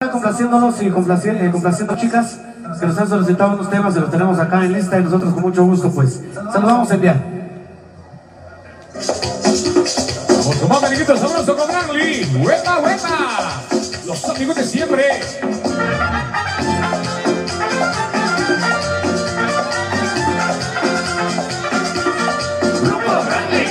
estar complaciéndolos y complaciendo chicas que nos han solicitado unos temas y los tenemos acá en lista y nosotros con mucho gusto pues se los vamos a enviar. Vamos con más amiguitos, sabroso con Granly. ¡Huepa, huepa! Los amigos de siempre. Grupo Granly.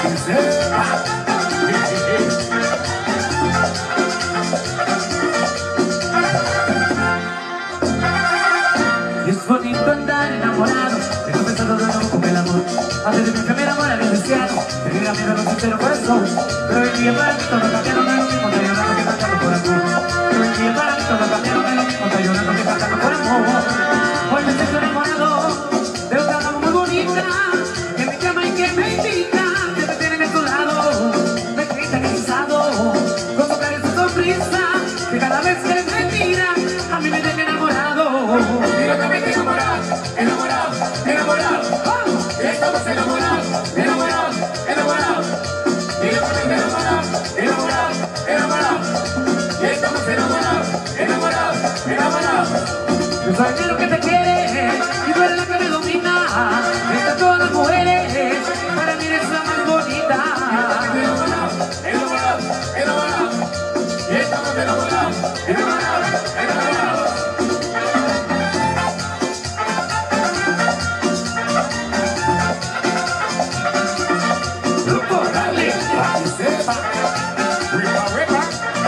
Es bonito andar enamorado, tengo pensado de nuevo con el amor. Antes de que me enamora del cristiano, tenía miedo a los sinceros corazón. Pero el día para mí todo cambiaron, es lo mismo, está llorando que cantando por amor. Pero el día para mí todo cambiaron, es lo mismo, está llorando que cantando por amor. Hoy me siento enamorado de otra dama muy bonita, que me llama y que me invita, que me tienen a su lado, me grita hechizado, con su cara y su sonrisa, que cada vez que me mira, a mí me tiene enamorado. Y locamente enamorado, enamorado, enamorado. Estamos enamorados, enamorados, enamorados. Y locamente enamorados, enamorados, enamorados. Estamos enamorados, enamorados, enamorados. Yo soy el que te quiere y tú eres la que me domina. Entre todas las mujeres, para mí eres la más bonita. Enamorados, enamorados, enamorados. Y estamos enamorados, enamorados, enamorados. Grupo Granly, para que sepa. Huepa, huepa.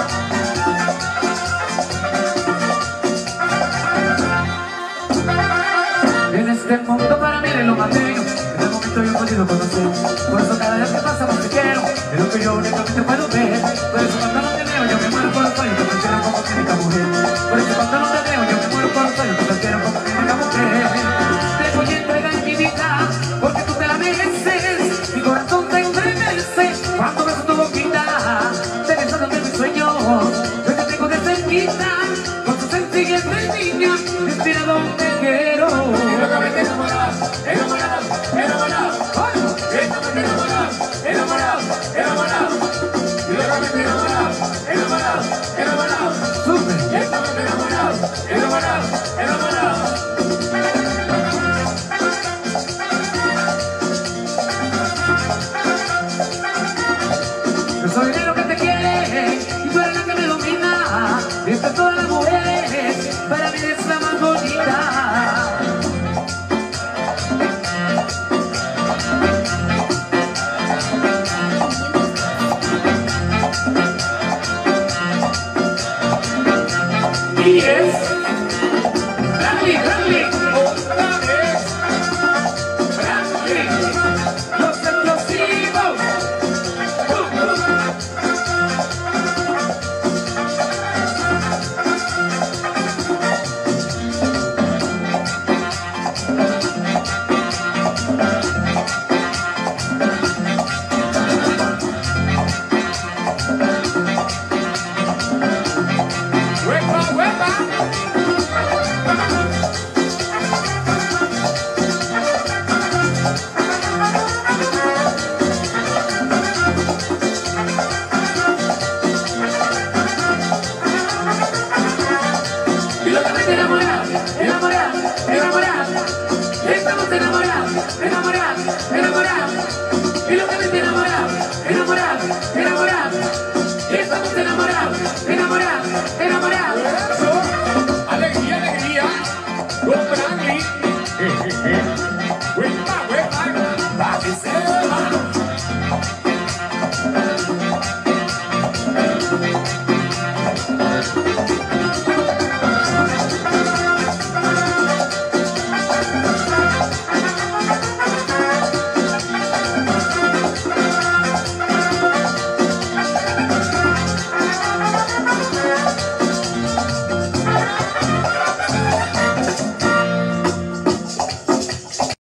En este mundo para mí eres lo más bello. En el momento yo he podido conocer. Por eso cada vez que pasa más te quiero. Es lo que yo únicamente puedo ver. Por eso cuando no te veo yo me muero por los sueños. Te prefiero como mi única mujer. Por eso cuando no te veo yo me muero por los sueños. Te prefiero como mi única mujer. Te voy a entregar mi vida porque tú te la mereces. Mi corazón te estremece cuando beso tu boquita. Te besando de mis sueños. Yo te tengo de cerquita. Con tu sencillez de niña. Inspirado te quiero. Y locamente enamorados, enamorados, enamorados. Estamos enamorados, enamorados, enamorados. Y locamente enamorados, enamorados, enamorados. Súper. Y estamos enamorados, enamorados, enamorados. Yo soy el que te quiere y tú eres la que me domina. Entre todas las mujeres, para mí eres la más bonita. Y es